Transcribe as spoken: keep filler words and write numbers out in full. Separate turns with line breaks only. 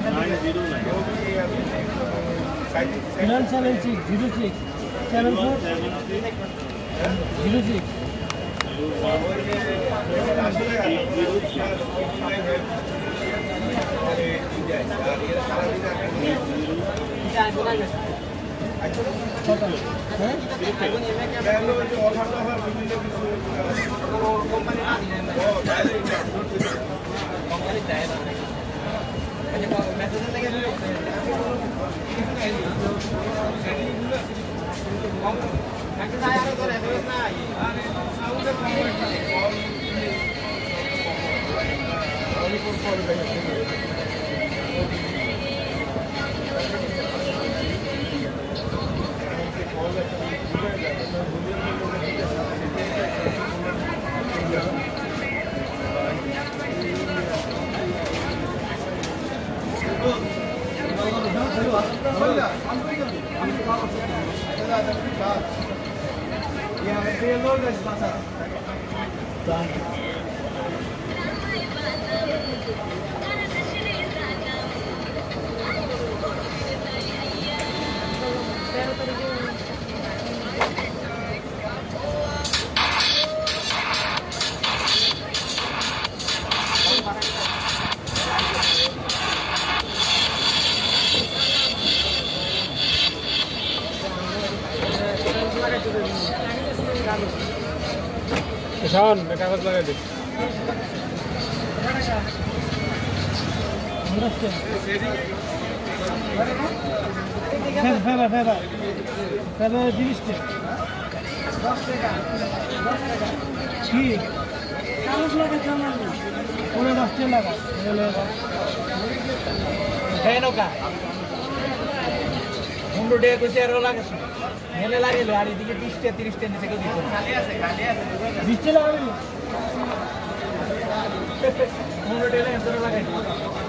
Nine seven six zero six seven four zero six.
शान मैं कागज लगा दे
फेबर फेबर फेबर জিনিসটা ঠিক কাগজ লাগা জানাল পুরো রাস্তা লাগা বলে হেনো কা পনেরো টাকা কইছে আর লাগাছ মেলে লাগিল আর এদিকে বিশ টাকা তিরিশ টাকা নিচে কেউ দিত খালি আছে খালি আছে বিশ টাকা লাগাবি পনেরো টাকা এত লাগাই